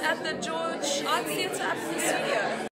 at the George Art Theatre up in the studio.